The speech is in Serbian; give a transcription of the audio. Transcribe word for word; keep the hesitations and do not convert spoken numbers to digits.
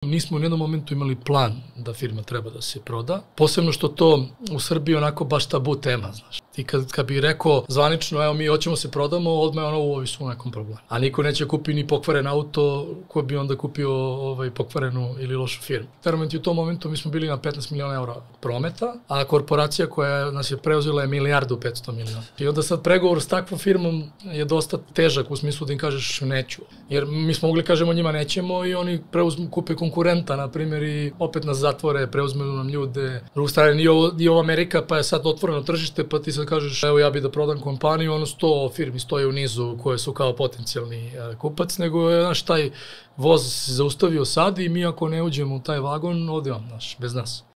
nismo u jednom momentu imali plan da firma treba da se proda. Posebno što to u Srbiji onako baš tabu tema, znaš. I kad, kad bi rekao zvanično, evo mi hoćemo se prodamo, odmah ono u ovi su u nekom problemu. A niko neće kupi ni pokvaren auto ko bi onda kupio ovaj, pokvarenu ili lošu firmu. Ferment u tom momentu mi smo bili na petnaest miliona eura prometa, a korporacija koja nas je preuzela je milijardu petsto miliona. I onda sad pregovor s takvom firmom je dosta težak u smislu da im kažeš neću. Jer mi smo mogli kažemo njima nećemo i oni preuzmu, kupe konkurenta, na primjer, i opet nas zatvore, preuzmu nam ljude. S druge strane, nije ovo, nije ovo Amerika, pa je sad otvoreno tržište, pa ti sad kažeš evo ja bi da prodam kompaniju, ono sto firmi stoje u nizu koje su kao potencijalni kupac, nego je, znaš, taj voz se zaustavio sad i mi ako ne uđemo u taj vagon, ode on, znaš, bez nas.